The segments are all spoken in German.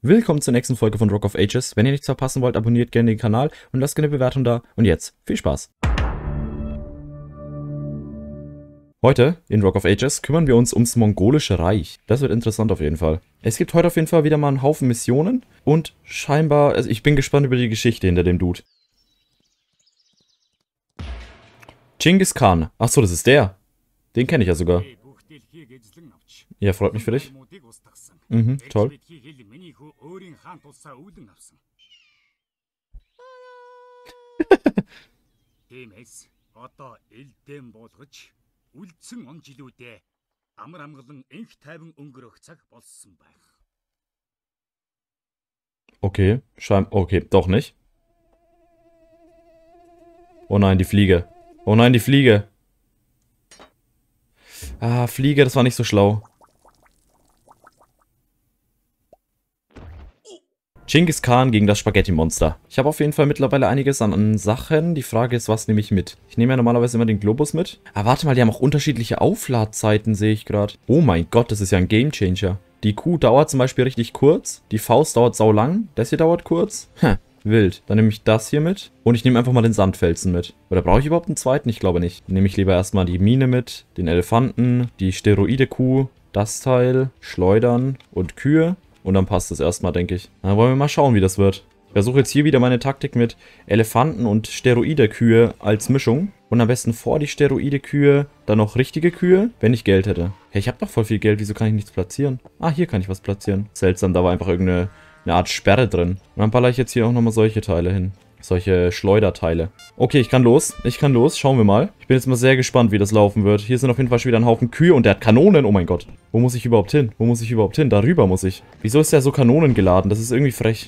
Willkommen zur nächsten Folge von Rock of Ages. Wenn ihr nichts verpassen wollt, abonniert gerne den Kanal und lasst gerne eine Bewertung da. Und jetzt, viel Spaß! Heute, in Rock of Ages, kümmern wir uns ums Mongolische Reich. Das wird interessant auf jeden Fall. Es gibt heute auf jeden Fall wieder mal einen Haufen Missionen und scheinbar, also ich bin gespannt über die Geschichte hinter dem Dude. Genghis Khan. Achso, das ist der. Den kenne ich ja sogar. Ja, freut mich für dich. Mhm, toll. Okay, okay, doch nicht. Oh nein, die Fliege. Oh nein, die Fliege. Ah, Fliege, das war nicht so schlau. Genghis Khan gegen das Spaghetti-Monster. Ich habe auf jeden Fall mittlerweile einiges an Sachen. Die Frage ist, was nehme ich mit? Ich nehme ja normalerweise immer den Globus mit. Aber warte mal, die haben auch unterschiedliche Aufladzeiten, sehe ich gerade. Oh mein Gott, das ist ja ein Gamechanger. Die Kuh dauert zum Beispiel richtig kurz. Die Faust dauert sau lang. Das hier dauert kurz. Wild. Dann nehme ich das hier mit. Und ich nehme einfach mal den Sandfelsen mit. Oder brauche ich überhaupt einen zweiten? Ich glaube nicht. Dann nehme ich lieber erstmal die Mine mit, den Elefanten, die Steroide-Kuh, das Teil, Schleudern und Kühe. Und dann passt das erstmal, denke ich. Dann wollen wir mal schauen, wie das wird. Ich versuche jetzt hier wieder meine Taktik mit Elefanten und Steroide-Kühe als Mischung. Und am besten vor die Steroide-Kühe dann noch richtige Kühe, wenn ich Geld hätte. Hey, ich habe doch voll viel Geld, wieso kann ich nichts platzieren? Ah, hier kann ich was platzieren. Seltsam, da war einfach irgendeine Art Sperre drin. Und dann baller ich jetzt hier auch nochmal solche Teile hin. Solche Schleuderteile. Okay, ich kann los. Ich kann los. Schauen wir mal. Ich bin jetzt mal sehr gespannt, wie das laufen wird. Hier sind auf jeden Fall schon wieder ein Haufen Kühe und der hat Kanonen. Oh mein Gott. Wo muss ich überhaupt hin? Wo muss ich überhaupt hin? Darüber muss ich. Wieso ist der so Kanonen geladen? Das ist irgendwie frech.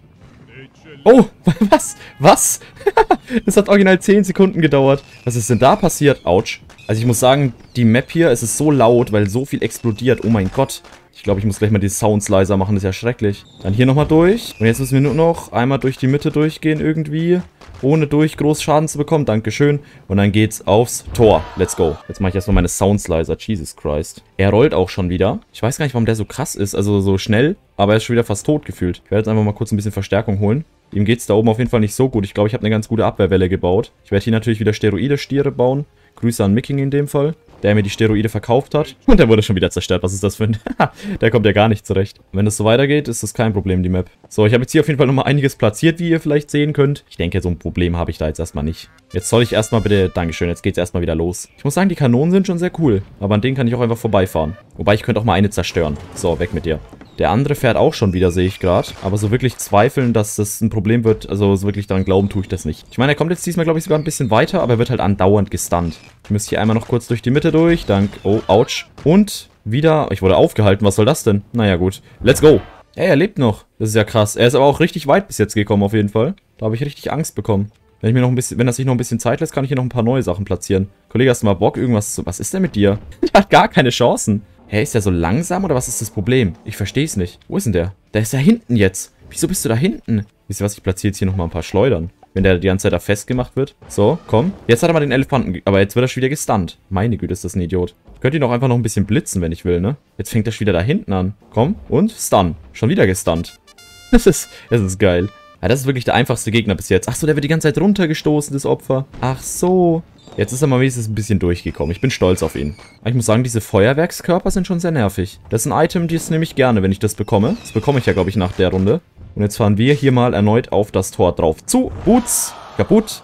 Oh, was? Was? Das hat original 10 Sekunden gedauert. Was ist denn da passiert? Autsch. Also ich muss sagen, die Map hier, es ist so laut, weil so viel explodiert. Oh mein Gott. Ich glaube, ich muss gleich mal die Sounds leiser machen, das ist ja schrecklich. Dann hier nochmal durch. Und jetzt müssen wir nur noch einmal durch die Mitte durchgehen irgendwie. Ohne groß Schaden zu bekommen. Dankeschön. Und dann geht's aufs Tor. Let's go. Jetzt mache ich erstmal meine Sounds leiser. Jesus Christ. Er rollt auch schon wieder. Ich weiß gar nicht, warum der so krass ist. Also so schnell. Aber er ist schon wieder fast tot gefühlt. Ich werde jetzt einfach mal kurz ein bisschen Verstärkung holen. Ihm geht's da oben auf jeden Fall nicht so gut. Ich glaube, ich habe eine ganz gute Abwehrwelle gebaut. Ich werde hier natürlich wieder Steroide-Stiere bauen. Grüße an Micking in dem Fall, der mir die Steroide verkauft hat. Und der wurde schon wieder zerstört. Was ist das für ein... Der kommt ja gar nicht zurecht. Wenn es so weitergeht, ist das kein Problem, die Map. So, ich habe jetzt hier auf jeden Fall nochmal einiges platziert, wie ihr vielleicht sehen könnt. Ich denke, so ein Problem habe ich da jetzt erstmal nicht. Jetzt soll ich erstmal bitte... Dankeschön, jetzt geht's erstmal wieder los. Ich muss sagen, die Kanonen sind schon sehr cool. Aber an denen kann ich auch einfach vorbeifahren. Wobei, ich könnte auch mal eine zerstören. So, weg mit dir. Der andere fährt auch schon wieder, sehe ich gerade. Aber so wirklich zweifeln, dass das ein Problem wird, also so wirklich daran glauben, tue ich das nicht. Ich meine, er kommt jetzt diesmal, glaube ich, sogar ein bisschen weiter, aber er wird halt andauernd gestunt. Ich müsste hier einmal noch kurz durch die Mitte durch. Oh, ouch. Und wieder... Ich wurde aufgehalten, was soll das denn? Naja, gut. Let's go. Ey, er lebt noch. Das ist ja krass. Er ist aber auch richtig weit bis jetzt gekommen, auf jeden Fall. Da habe ich richtig Angst bekommen. Wenn das sich noch ein bisschen Zeit lässt, kann ich hier noch ein paar neue Sachen platzieren. Kollege, hast du mal Bock, irgendwas zu... Was ist denn mit dir? Der hat gar keine Chancen. Hä, ist der so langsam oder was ist das Problem? Ich verstehe es nicht. Wo ist denn der? Der ist da hinten jetzt. Wieso bist du da hinten? Wisst ihr was, ich platziere jetzt hier nochmal ein paar Schleudern. Wenn der die ganze Zeit da festgemacht wird. So, komm. Jetzt hat er mal den Elefanten... Aber jetzt wird er schon wieder gestunt. Meine Güte, ist das ein Idiot. Ich könnte ihn auch einfach noch ein bisschen blitzen, wenn ich will, ne? Jetzt fängt er schon wieder da hinten an. Komm. Und stun. Schon wieder gestunt. Das ist geil. Ja, das ist wirklich der einfachste Gegner bis jetzt. Ach so, der wird die ganze Zeit runtergestoßen, das Opfer. Ach so. Jetzt ist er mal wenigstens ein bisschen durchgekommen. Ich bin stolz auf ihn. Aber ich muss sagen, diese Feuerwerkskörper sind schon sehr nervig. Das ist ein Item, das nehme ich gerne, wenn ich das bekomme. Das bekomme ich ja, glaube ich, nach der Runde. Und jetzt fahren wir hier mal erneut auf das Tor drauf zu. Boots. Kaputt.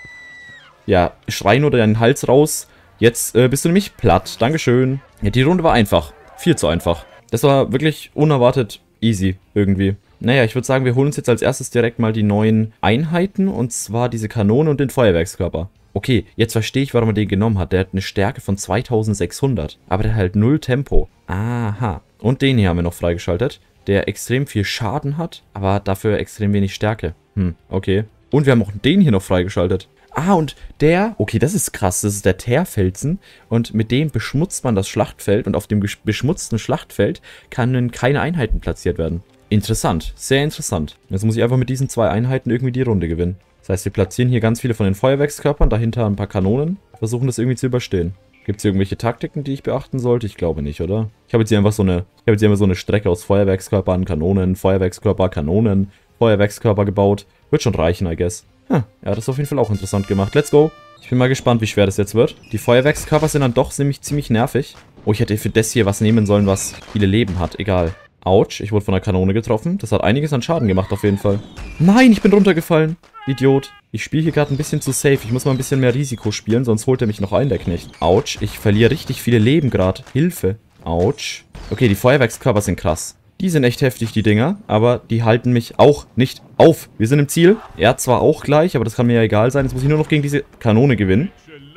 Ja, schrei nur deinen Hals raus. Jetzt bist du nämlich platt. Dankeschön. Ja, die Runde war einfach. Viel zu einfach. Das war wirklich unerwartet easy irgendwie. Naja, ich würde sagen, wir holen uns jetzt als erstes direkt mal die neuen Einheiten. Und zwar diese Kanone und den Feuerwerkskörper. Okay, jetzt verstehe ich, warum er den genommen hat. Der hat eine Stärke von 2600. Aber der hat halt 0 Tempo. Aha. Und den hier haben wir noch freigeschaltet. Der extrem viel Schaden hat, aber dafür extrem wenig Stärke. Okay. Und wir haben auch den hier noch freigeschaltet. Ah, und der... Okay, das ist krass. Das ist der Teerfelsen. Und mit dem beschmutzt man das Schlachtfeld. Und auf dem beschmutzten Schlachtfeld können keine Einheiten platziert werden. Interessant. Sehr interessant. Jetzt muss ich einfach mit diesen 2 Einheiten irgendwie die Runde gewinnen. Das heißt, wir platzieren hier ganz viele von den Feuerwerkskörpern, dahinter ein paar Kanonen, versuchen das irgendwie zu überstehen. Gibt es hier irgendwelche Taktiken, die ich beachten sollte? Ich glaube nicht, oder? Ich habe jetzt hier einfach so eine Strecke aus Feuerwerkskörpern, Kanonen, Feuerwerkskörper, Kanonen, Feuerwerkskörper gebaut. Wird schon reichen, I guess. Ja, das ist auf jeden Fall auch interessant gemacht. Let's go. Ich bin mal gespannt, wie schwer das jetzt wird. Die Feuerwerkskörper sind dann doch ziemlich nervig. Oh, ich hätte für das hier was nehmen sollen, was viele Leben hat. Egal. Autsch, ich wurde von einer Kanone getroffen. Das hat einiges an Schaden gemacht auf jeden Fall. Nein, ich bin runtergefallen. Idiot. Ich spiele hier gerade ein bisschen zu safe. Ich muss mal ein bisschen mehr Risiko spielen, sonst holt er mich noch ein, der Knecht. Autsch, ich verliere richtig viele Leben gerade. Hilfe. Autsch. Okay, die Feuerwerkskörper sind krass. Die sind echt heftig, die Dinger, aber die halten mich auch nicht auf. Wir sind im Ziel. Er zwar auch gleich, aber das kann mir ja egal sein. Jetzt muss ich nur noch gegen diese Kanone gewinnen.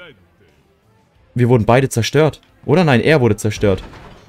Wir wurden beide zerstört. Oder nein, er wurde zerstört.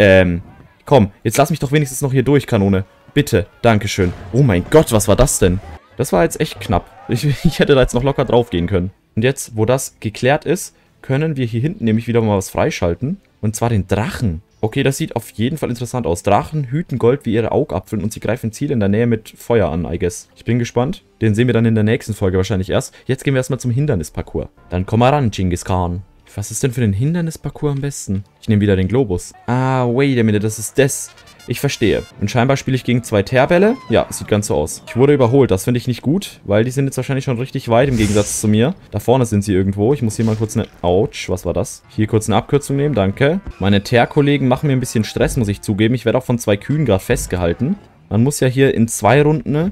Komm, jetzt lass mich doch wenigstens noch hier durch, Kanone. Bitte, dankeschön. Oh mein Gott, was war das denn? Das war jetzt echt knapp. Ich hätte da jetzt noch locker drauf gehen können. Und jetzt, wo das geklärt ist, können wir hier hinten nämlich wieder mal was freischalten. Und zwar den Drachen. Okay, das sieht auf jeden Fall interessant aus. Drachen hüten Gold wie ihre Augapfeln und sie greifen Ziele in der Nähe mit Feuer an, I guess. Ich bin gespannt. Den sehen wir dann in der nächsten Folge wahrscheinlich erst. Jetzt gehen wir erstmal zum Hindernisparcours. Dann komm mal ran, Genghis Khan. Was ist denn für den Hindernisparcours am besten? Ich nehme wieder den Globus. Ah, wait a minute, das ist das. Ich verstehe. Und scheinbar spiele ich gegen 2 Teerbälle. Ja, sieht ganz so aus. Ich wurde überholt. Das finde ich nicht gut, weil die sind jetzt wahrscheinlich schon richtig weit im Gegensatz zu mir. Da vorne sind sie irgendwo. Ich muss hier mal kurz eine... Autsch, was war das? Hier kurz eine Abkürzung nehmen, danke. Meine Teer-Kollegen machen mir ein bisschen Stress, muss ich zugeben. Ich werde auch von 2 Kühen gerade festgehalten. Man muss ja hier in 2 Runden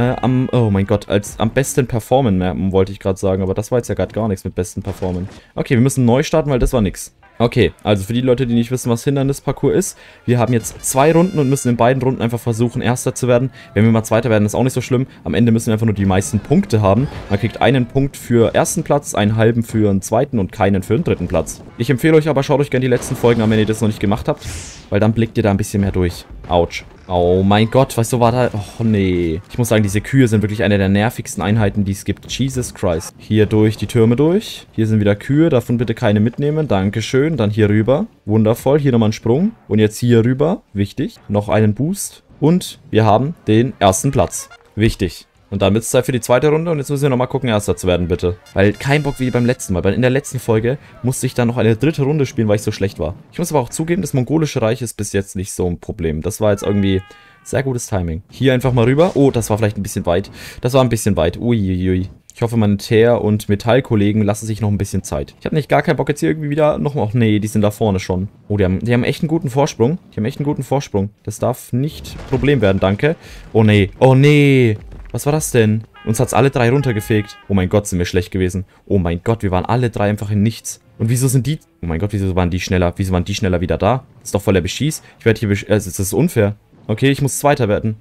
oh mein Gott, am besten performen, wollte ich gerade sagen. Aber das war jetzt ja gerade gar nichts mit besten performen. Okay, wir müssen neu starten, weil das war nix. Okay, also für die Leute, die nicht wissen, was Hindernisparcours ist, wir haben jetzt 2 Runden und müssen in beiden Runden einfach versuchen, Erster zu werden. Wenn wir mal Zweiter werden, ist auch nicht so schlimm. Am Ende müssen wir einfach nur die meisten Punkte haben. Man kriegt einen Punkt für ersten Platz, einen halben für einen zweiten und keinen für den dritten Platz. Ich empfehle euch aber, schaut euch gerne die letzten Folgen an, wenn ihr das noch nicht gemacht habt, weil dann blickt ihr da ein bisschen mehr durch. Autsch. Oh mein Gott, weißt du, war da... Oh nee. Ich muss sagen, diese Kühe sind wirklich eine der nervigsten Einheiten, die es gibt. Jesus Christ. Hier durch die Türme durch. Hier sind wieder Kühe, davon bitte keine mitnehmen. Dankeschön. Dann hier rüber. Wundervoll. Hier nochmal ein Sprung. Und jetzt hier rüber. Wichtig. Noch einen Boost. Und wir haben den ersten Platz. Wichtig. Und dann wird es Zeit für die zweite Runde und jetzt müssen wir nochmal gucken, Erster zu werden, bitte. Weil kein Bock wie beim letzten Mal. Weil in der letzten Folge musste ich dann noch eine dritte Runde spielen, weil ich so schlecht war. Ich muss aber auch zugeben, das mongolische Reich ist bis jetzt nicht so ein Problem. Das war jetzt irgendwie sehr gutes Timing. Hier einfach mal rüber. Oh, das war vielleicht ein bisschen weit. Das war ein bisschen weit. Uiuiui. Ich hoffe, meine Teer- und Metallkollegen lassen sich noch ein bisschen Zeit. Ich habe nicht gar keinen Bock jetzt hier irgendwie wieder nochmal... Ach nee, die sind da vorne schon. Oh, die haben echt einen guten Vorsprung. Das darf nicht Problem werden, danke. Oh nee. Oh nee. Was war das denn? Uns hat's alle 3 runtergefegt. Oh mein Gott, sind wir schlecht gewesen. Oh mein Gott, wir waren alle 3 einfach in nichts. Und wieso sind die... Oh mein Gott, wieso waren die schneller? Wieso waren die schneller wieder da? Das ist doch voll der Beschieß. Ich werde hier... das ist unfair. Okay, ich muss Zweiter werden.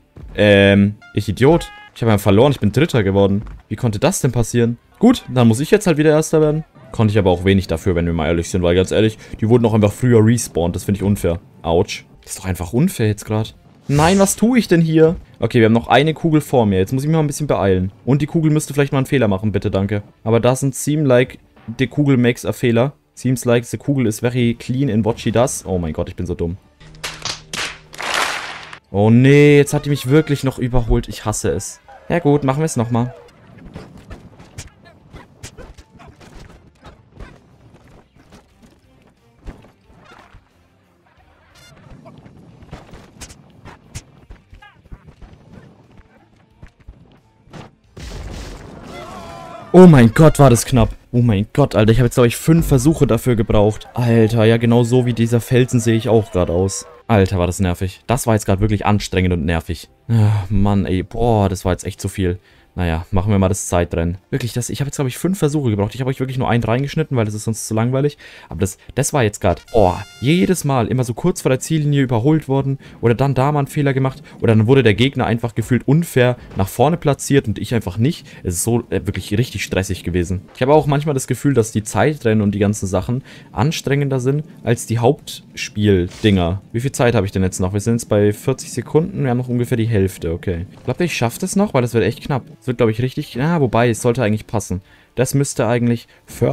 Ich Idiot. Ich habe ja verloren, ich bin Dritter geworden. Wie konnte das denn passieren? Gut, dann muss ich jetzt halt wieder Erster werden. Konnte ich aber auch wenig dafür, wenn wir mal ehrlich sind. Weil ganz ehrlich, die wurden auch einfach früher respawned. Das finde ich unfair. Autsch. Das ist doch einfach unfair jetzt gerade. Nein, was tue ich denn hier? Okay, wir haben noch eine Kugel vor mir. Jetzt muss ich mich mal ein bisschen beeilen. Und die Kugel müsste vielleicht mal einen Fehler machen, bitte, danke. Aber doesn't seem like the Kugel makes a Fehler. Seems like the Kugel is very clean in what she does. Oh mein Gott, ich bin so dumm. Oh nee, jetzt hat die mich wirklich noch überholt. Ich hasse es. Ja gut, machen wir es nochmal. Oh mein Gott, war das knapp. Oh mein Gott, Alter. Ich habe jetzt, glaube ich, 5 Versuche dafür gebraucht. Alter, ja genau so wie dieser Felsen sehe ich auch gerade aus. Alter, war das nervig. Das war jetzt gerade wirklich anstrengend und nervig. Ach, Mann, ey. Boah, das war jetzt echt zu viel. Naja, machen wir mal das Zeitrennen. Wirklich, ich habe jetzt, glaube ich, 5 Versuche gebraucht. Ich habe euch wirklich nur einen reingeschnitten, weil das ist sonst zu langweilig. Aber das war jetzt gerade, jedes Mal immer so kurz vor der Ziellinie überholt worden. Oder dann da mal einen Fehler gemacht. Oder dann wurde der Gegner einfach gefühlt unfair nach vorne platziert und ich einfach nicht. Es ist so wirklich richtig stressig gewesen. Ich habe auch manchmal das Gefühl, dass die Zeitrennen und die ganzen Sachen anstrengender sind als die Hauptspiel-Dinger. Wie viel Zeit habe ich denn jetzt noch? Wir sind jetzt bei 40 Sekunden. Wir haben noch ungefähr die Hälfte, okay. Glaubt ihr, ich schaffe das noch? Weil das wird echt knapp. Das wird, glaube ich, richtig... wobei, es sollte eigentlich passen. Das müsste eigentlich First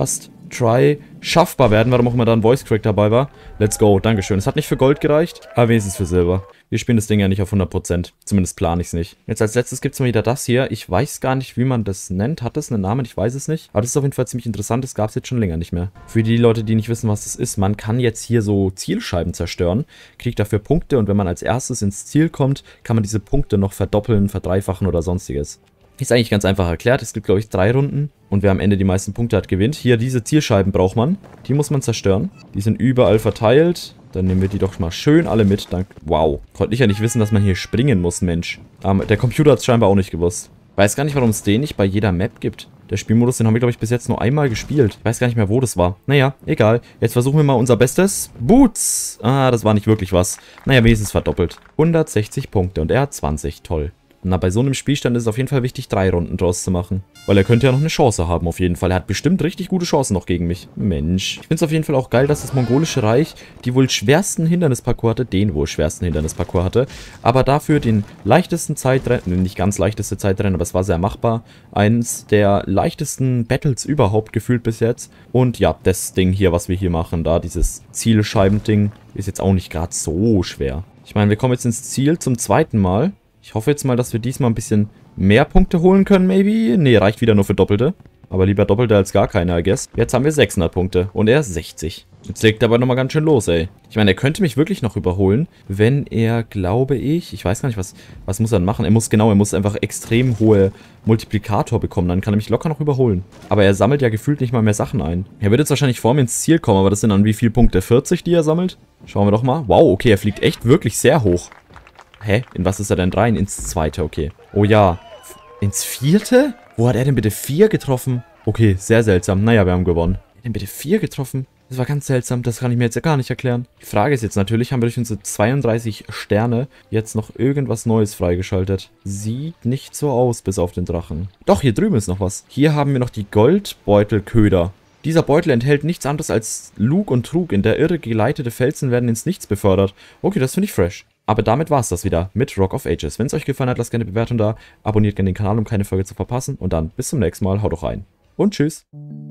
Try schaffbar werden, warum auch immer da ein Voice Crack dabei war. Let's go, dankeschön. Es hat nicht für Gold gereicht, aber wenigstens für Silber. Wir spielen das Ding ja nicht auf 100%. Zumindest plane ich es nicht. Jetzt als letztes gibt es mal wieder das hier. Ich weiß gar nicht, wie man das nennt. Hat das einen Namen? Ich weiß es nicht. Aber das ist auf jeden Fall ziemlich interessant. Das gab es jetzt schon länger nicht mehr. Für die Leute, die nicht wissen, was das ist. Man kann jetzt hier so Zielscheiben zerstören. Kriegt dafür Punkte. Und wenn man als erstes ins Ziel kommt, kann man diese Punkte noch verdoppeln, verdreifachen oder sonstiges. Ist eigentlich ganz einfach erklärt. Es gibt, glaube ich, 3 Runden. Und wer am Ende die meisten Punkte hat, gewinnt. Hier, diese Zielscheiben braucht man. Die muss man zerstören. Die sind überall verteilt. Dann nehmen wir die doch mal schön alle mit. Wow. Konnte ich ja nicht wissen, dass man hier springen muss, Mensch. Der Computer hat es scheinbar auch nicht gewusst. Weiß gar nicht, warum es den nicht bei jeder Map gibt. Der Spielmodus, den haben wir, glaube ich, bis jetzt nur einmal gespielt. Ich weiß gar nicht mehr, wo das war. Naja, egal. Jetzt versuchen wir mal unser Bestes. Boots! Ah, das war nicht wirklich was. Naja, wenigstens verdoppelt. 160 Punkte und er hat 20. Toll. Na, bei so einem Spielstand ist es auf jeden Fall wichtig, 3 Runden draus zu machen. Weil er könnte ja noch eine Chance haben, auf jeden Fall. Er hat bestimmt richtig gute Chancen noch gegen mich. Mensch. Ich finde es auf jeden Fall auch geil, dass das mongolische Reich die wohl schwersten Hindernisparcours hatte. Den wohl schwersten Hindernisparcours hatte. Aber dafür den leichtesten Zeitrennen, nicht ganz leichteste Zeitrennen, aber es war sehr machbar. Eins der leichtesten Battles überhaupt gefühlt bis jetzt. Und ja, das Ding hier, was wir hier machen, da dieses Zielscheibending, ist jetzt auch nicht gerade so schwer. Ich meine, wir kommen jetzt ins Ziel zum 2. Mal. Ich hoffe jetzt mal, dass wir diesmal ein bisschen mehr Punkte holen können, maybe. Nee, reicht wieder nur für Doppelte. Aber lieber Doppelte als gar keine, I guess. Jetzt haben wir 600 Punkte und er 60. Jetzt legt er aber nochmal ganz schön los, ey. Ich meine, er könnte mich wirklich noch überholen, wenn er, glaube ich weiß gar nicht, was muss er denn machen? Er muss einfach extrem hohe Multiplikator bekommen, dann kann er mich locker noch überholen. Aber er sammelt ja gefühlt nicht mal mehr Sachen ein. Er wird jetzt wahrscheinlich vor mir ins Ziel kommen, aber das sind dann wie viele Punkte? 40, die er sammelt? Schauen wir doch mal. Wow, okay, er fliegt echt wirklich sehr hoch. Hä? In was ist er denn rein? Ins 2. Okay. Oh ja. Ins 4.? Wo hat er denn bitte 4 getroffen? Okay, sehr seltsam. Naja, wir haben gewonnen. Hat er denn bitte 4 getroffen? Das war ganz seltsam. Das kann ich mir jetzt ja gar nicht erklären. Die Frage ist jetzt natürlich, haben wir durch unsere 32 Sterne jetzt noch irgendwas Neues freigeschaltet? Sieht nicht so aus, bis auf den Drachen. Doch, hier drüben ist noch was. Hier haben wir noch die Goldbeutelköder. Dieser Beutel enthält nichts anderes als Lug und Trug. In der Irre geleitete Felsen werden ins Nichts befördert. Okay, das finde ich fresh. Aber damit war es das wieder mit Rock of Ages. Wenn es euch gefallen hat, lasst gerne eine Bewertung da. Abonniert gerne den Kanal, um keine Folge zu verpassen. Und dann bis zum nächsten Mal. Haut doch rein. Und tschüss.